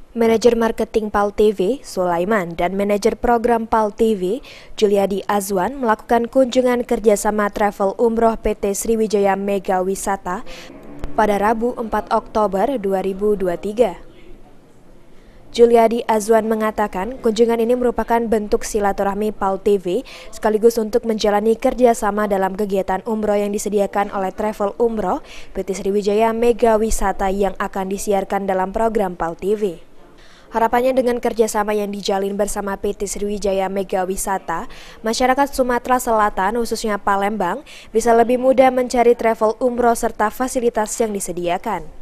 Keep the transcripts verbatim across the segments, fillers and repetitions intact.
Manajer Marketing Pal T V, Sulaiman, dan Manajer Program Pal T V, Juliadi Azwan, melakukan kunjungan kerjasama travel umroh P T Sriwijaya Mega Wisata pada Rabu empat Oktober dua ribu dua puluh tiga. Juliadi Azwan mengatakan kunjungan ini merupakan bentuk silaturahmi Pal T V sekaligus untuk menjalani kerjasama dalam kegiatan umroh yang disediakan oleh travel umroh P T Sriwijaya Mega Wisata yang akan disiarkan dalam program Pal T V. Harapannya dengan kerjasama yang dijalin bersama P T Sriwijaya Mega Wisata, masyarakat Sumatera Selatan khususnya Palembang bisa lebih mudah mencari travel umroh serta fasilitas yang disediakan.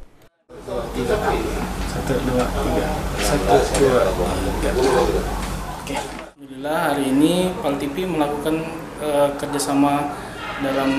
Satu, dua, tiga. Satu, dua, tiga. Oke. Alhamdulillah hari ini Pal T V melakukan uh, kerjasama dalam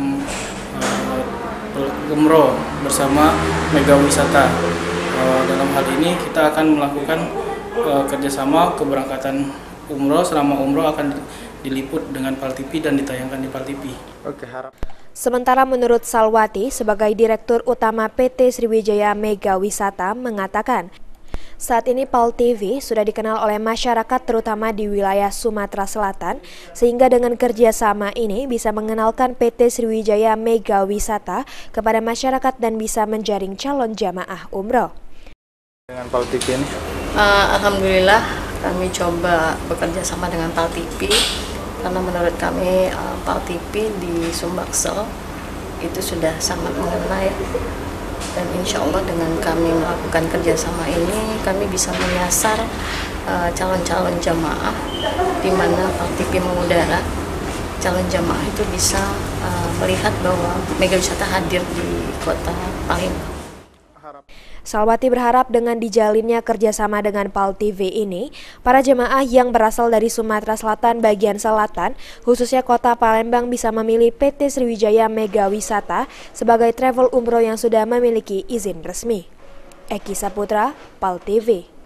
uh, umroh bersama Mega Wisata. Uh, dalam hal ini kita akan melakukan uh, kerjasama keberangkatan umroh. Selama umroh akan diliput dengan Pal T V dan ditayangkan di Pal T V. Oke, harap. Sementara menurut Salwati sebagai Direktur Utama P T Sriwijaya Mega Wisata mengatakan, saat ini Pal T V sudah dikenal oleh masyarakat terutama di wilayah Sumatera Selatan, sehingga dengan kerjasama ini bisa mengenalkan P T Sriwijaya Mega Wisata kepada masyarakat dan bisa menjaring calon jamaah umroh. Dengan Pal T V ini? Uh, Alhamdulillah kami coba bekerja sama dengan Pal T V karena menurut kami uh, Pal T V di Sumbaksel itu sudah sangat mengenai, dan insya Allah dengan kami melakukan kerjasama ini kami bisa menyasar calon-calon uh, jamaah di mana Pal T V mengudara. Calon jamaah itu bisa uh, melihat bahwa Mega Wisata hadir di kota Palembang. Salwati berharap dengan dijalinnya kerjasama dengan Pal T V ini, para jemaah yang berasal dari Sumatera Selatan bagian selatan, khususnya kota Palembang bisa memilih P T Sriwijaya Mega Wisata sebagai travel umroh yang sudah memiliki izin resmi. Eki Saputra, Pal T V.